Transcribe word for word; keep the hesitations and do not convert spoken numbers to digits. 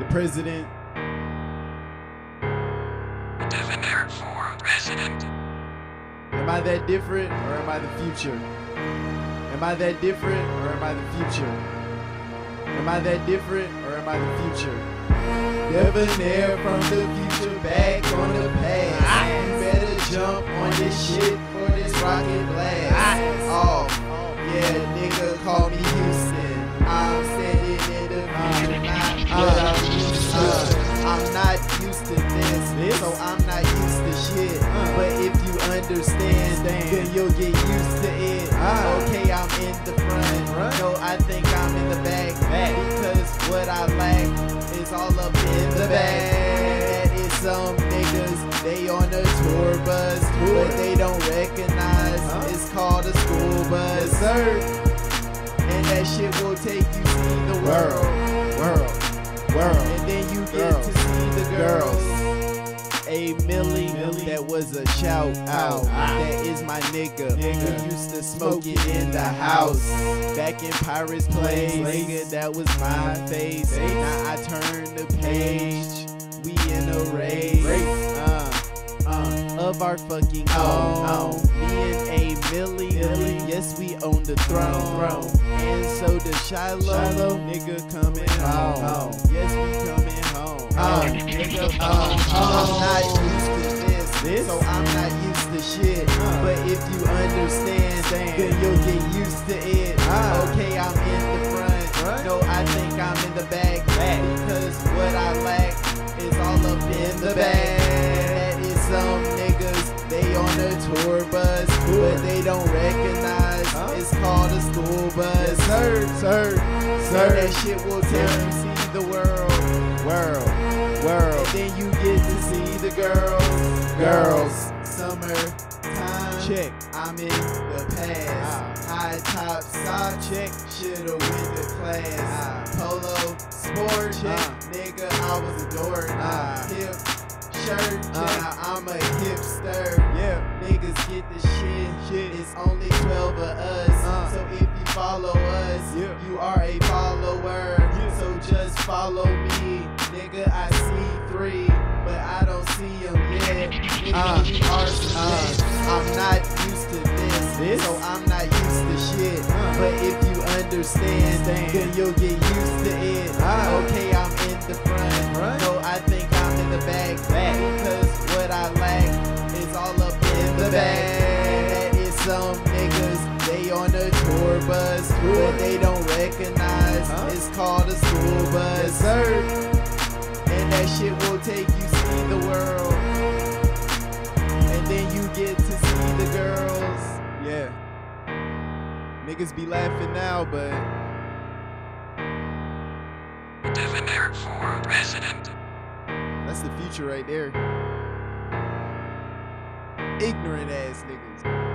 president. Devinare for president. Am I that different or am I the future? Am I that different or am I the future? Am I that different or am I the future? Devinare from the future back on the past. You better jump on this shit for this rocket blast. Oh, yeah, nigga, call me Houston. I'm standing in the future, not what I'm used to. I'm not used to this, so I'm not used to shit. But if you understand, then you'll get used to it. Okay, I'm in the front. No, I think I'm in the back. Because what I lack is all up in the back. That is some niggas, they on a tour bus, but they don't recognize it's called a school bus. And that shit will take you see the world, world, world. And then you get to see the girls. A Millie, that was a shout out. That is my nigga, who used to smoke it in the house. Back in Pirates Place, nigga, that was my face. Now I turn the page, we in a race uh, uh, of our fucking own. Me and A Millie, yes, we own the throne. And so the Chylo, nigga coming home. Yes, we coming home. Uh, nigga, uh, I'm not used to this, this, so I'm not used to shit. Uh, but if you understand, then you'll get used to it. Uh, okay, I'm in the front. Right? No, I think I'm in the back. back. Because what I lack is all up in the back. That is some niggas, they on a tour bus, but they don't recognize huh? It's called a school bus. Sir, sir, sir. That shit will tell you see the world, world. World. And then you get to see the girls, girls. Summer time, check. I'm in the past. High top sock, check. Shoulda win the class. Polo sport, check. Nigga, I was a dork. Hip shirt, check. I'm a hipster. Yeah, niggas get the shit. Shit, it's only twelve of us. So if you follow us, you are a follower. So just follow me. Nigga, I see three, but I don't see them yet. Nigga, uh, we are some uh, I'm not used to this, this, so I'm not used to shit. Uh, but if you understand, then you'll get used to it. Uh, okay, I'm in the front. Right? No, I think I'm in the back. back. Because what I lack is all up in the back. That is some niggas, they on a tour bus, but they don't recognize huh? It's called a school bus. Sir. And that shit will take you see the world. And then you get to see the girls. Yeah. Niggas be laughing now, but Devinare for president. That's the future right there. Ignorant ass niggas.